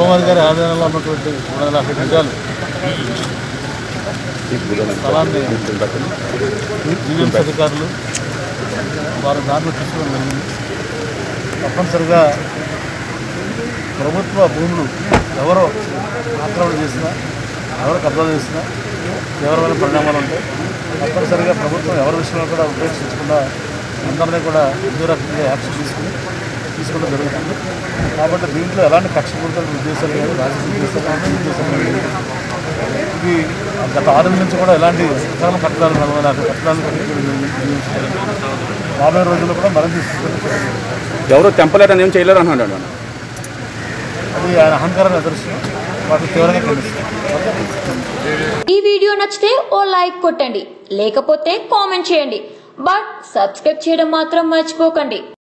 చంద్రబాబు గారి ఆధీనంలో ఉన్నటువంటి 350 గజాలు స్థలాన్ని జీవీఎంసీ అధికారులు వారు దాంట్లో తీసుకోవడం జరిగింది. తప్పనిసరిగా ప్రభుత్వ భూములు ఎవరో ఆక్రమణ చేసినా, ఎవరో కబ్జాలు చేసినా, తీవ్రమైన పరిణామాలు ఉంటాయి. తప్పనిసరిగా ప్రభుత్వం ఎవరి విషయంలో కూడా ఉపేక్షించకుండా అందరినీ కూడా ఎన్నో రకంగా యాక్షన్ తీసుకోవడం జరుగుతుంది. కాబట్టి దీంట్లో ఎలాంటి కక్షపూరిత ఉద్దేశాలు లేదు, రాజకీయ ఉద్దేశాలు లేదు. ఇది గత 6 నుంచి కూడా ఎలాంటి సకాల కట్టడాలు కట్టడాలు రాబోయే రోజుల్లో కూడా మరింత ఎవరో తెంపలేదని ఏం చేయలేరు అన్నాడు. అది ఆయన అహంకారం నిదర్శనం. వాటిని తీవ్రంగా ఖండిస్తారు. ఈ వీడియో నచ్చితే ఓ లైక్ కొట్టండి, లేకపోతే కామెంట్ చేయండి. బట్ సబ్స్క్రైబ్ చేయడం మాత్రం మర్చిపోకండి.